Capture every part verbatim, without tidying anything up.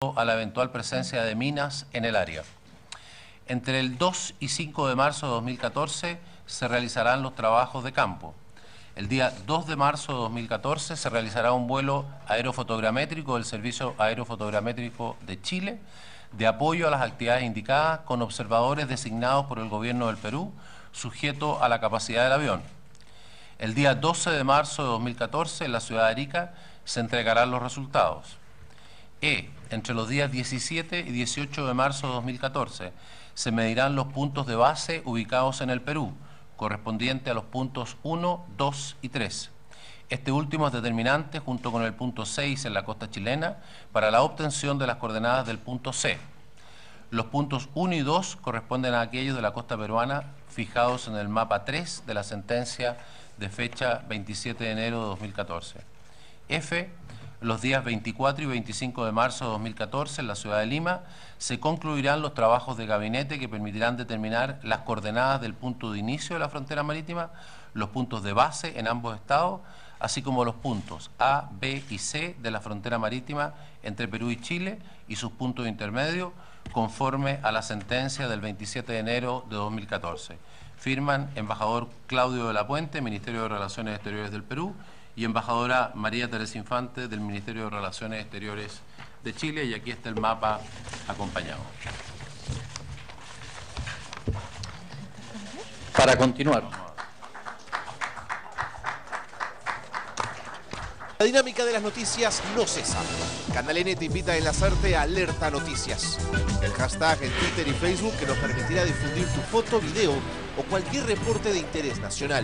a la eventual presencia de minas en el área. Entre el dos y cinco de marzo de dos mil catorce se realizarán los trabajos de campo. El día dos de marzo de dos mil catorce se realizará un vuelo aerofotogramétrico del Servicio Aerofotogramétrico de Chile de apoyo a las actividades indicadas con observadores designados por el Gobierno del Perú, sujeto a la capacidad del avión. El día doce de marzo de dos mil catorce en la ciudad de Arica se entregarán los resultados. E. Entre los días diecisiete y dieciocho de marzo de dos mil catorce se medirán los puntos de base ubicados en el Perú, correspondiente a los puntos uno, dos y tres. Este último es determinante junto con el punto seis en la costa chilena para la obtención de las coordenadas del punto C. Los puntos uno y dos corresponden a aquellos de la costa peruana fijados en el mapa tres de la sentencia de fecha veintisiete de enero de dos mil catorce. F. Los días veinticuatro y veinticinco de marzo de dos mil catorce en la ciudad de Lima se concluirán los trabajos de gabinete que permitirán determinar las coordenadas del punto de inicio de la frontera marítima, los puntos de base en ambos estados, así como los puntos A, B y C de la frontera marítima entre Perú y Chile y sus puntos intermedios, conforme a la sentencia del veintisiete de enero de dos mil catorce. Firman embajador Claudio de la Puente, Ministerio de Relaciones Exteriores del Perú, y embajadora María Teresa Infante del Ministerio de Relaciones Exteriores de Chile, y aquí está el mapa acompañado. Para continuar. La dinámica de las noticias no cesa. Canal N te invita a enlazarte a Alerta Noticias, el hashtag en Twitter y Facebook que nos permitirá difundir tu foto, video o cualquier reporte de interés nacional.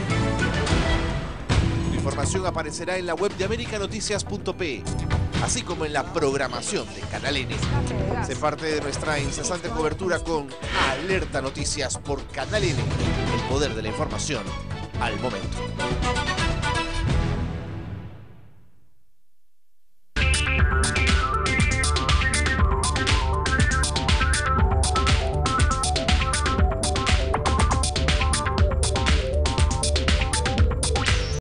La información aparecerá en la web de america noticias punto pe, así como en la programación de Canal N. Sé parte de nuestra incesante cobertura con Alerta Noticias por Canal N, el poder de la información al momento.